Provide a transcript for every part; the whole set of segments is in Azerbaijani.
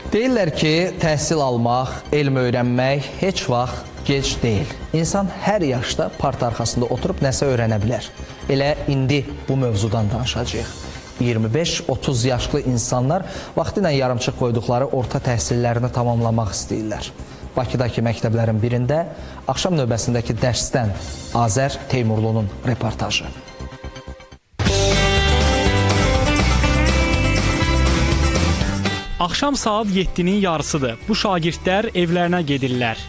Deyirlər ki, təhsil almaq, elm öyrənmək heç vaxt gec deyil. İnsan hər yaşda parta arxasında oturub nəsə öyrənə bilər. Elə indi bu mövzudan danışacağıq. 25-30 yaşlı insanlar vaxtı ilə yarımçıq qoyduqları orta təhsillərini tamamlamaq istəyirlər. Bakıdakı məktəblərin birində axşam növbəsindəki dərsdən Azər Teymurlunun reportajı. Axşam saat 7-nin yarısıdır. Bu şagirdlər evlərinə gedirlər.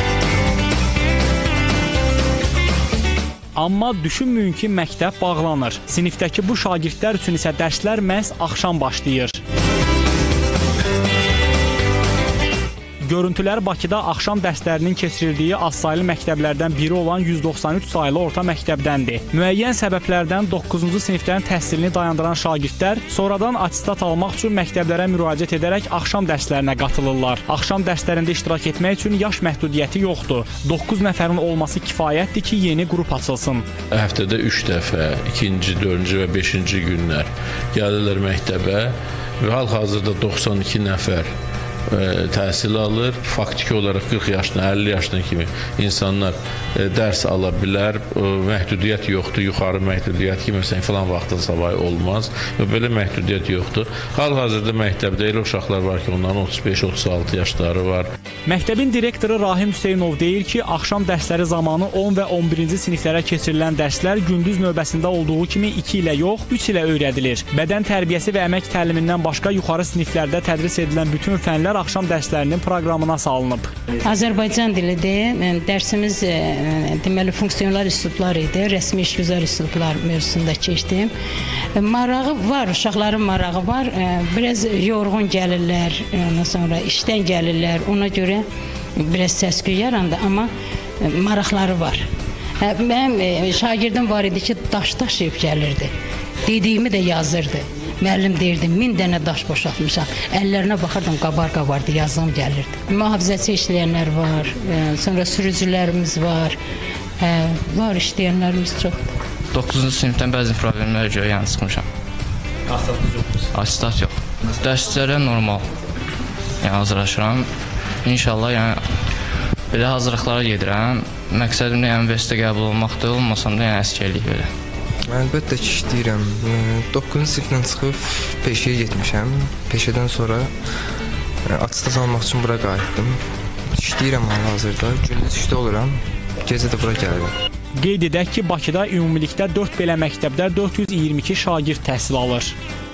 Amma düşünməyin ki, məktəb bağlanır. Sinifdəki bu şagirdlər üçün isə dərslər məhz axşam başlayır. Görüntülər Bakıda axşam dərslərinin keçirildiyi azsaylı məktəblərdən biri olan 193 saylı orta məktəbdəndir. Müəyyən səbəblərdən 9-cu siniflərin təhsilini dayandıran şagirdlər sonradan attestat almaq üçün məktəblərə müraciət edərək axşam dərslərinə qatılırlar. Axşam dərslərində iştirak etmək üçün yaş məhdudiyyəti yoxdur. 9 nəfərin olması kifayətdir ki, yeni qrup açılsın. Həftədə 3 dəfə, 2-ci, 4-cü və 5-ci günlər gəlirlər məktəbə və hal-hazırda 92 nəfər təhsil alır. Faktiki olaraq 40 yaşına, 50 yaşına kimi insanlar dərs ala bilər. Məhdudiyyət yoxdur, yuxarı məhdudiyyət ki, məsələn, filan vaxtın savayı olmaz. Belə məhdudiyyət yoxdur. Hal-hazırda məktəbdə elə uşaqlar var ki, onların 35-36 yaşları var. Məktəbin direktoru Rahim Hüseynov deyir ki, axşam dərsləri zamanı 10 və 11-ci siniflərə keçirilən dərslər gündüz növbəsində olduğu kimi 2 ilə yox, 3 ilə öyrədilir. Bədən tərbiyəsi və əmək təlimindən başqa yuxarı siniflərdə tədris edilən bütün fənlər axşam dərslərinin proqramına salınıb. Azərbaycan dilidir. Dərsimiz deməli funksiyonlar üslubları idi. Rəsmi işgüzar üslublar mövzusunda keçdim. Marağı var, uşaqların marağı var. Biraz yorğun gəlirlər, ondan sonra işdən gəlirlər. Ona görə biraz səs-küy yarandı, amma maraqları var. Mənim şagirdim var idi ki, daş daşıyıb gəlirdi. Dediyimi də yazırdı. Müəllim deyirdi, 1000 dənə daş boşaltmışam. Əllərinə baxırdım, qabar-qabardı, yazım gəlirdi. Mühafizəçi işləyənlər var, sonra sürücülərimiz var, var işləyənlərimiz çoxdur. 9-cu sinifdən bəzi problemlərə görə yəni çıxmışam. Attestat yox. Dərslərə normal hazırlaşıram. İnşallah belə hazırlıqlara gedirəm. Məqsədim də universitetə qəbul olmaqdır, olmasam da əsgərlik belə. Əlbəttə ki, işləyirəm. 9-cu sinifdən çıxıb peşəyə getmişəm. Peşədən sonra attestat almaq üçün bura qayıtdım. İşləyirəm hal-hazırda. Gündüz işdə oluram, gecə də bura gəlirəm. Qeyd edək ki, Bakıda ümumilikdə 4 belə məktəbdə 422 şagird təhsil alır.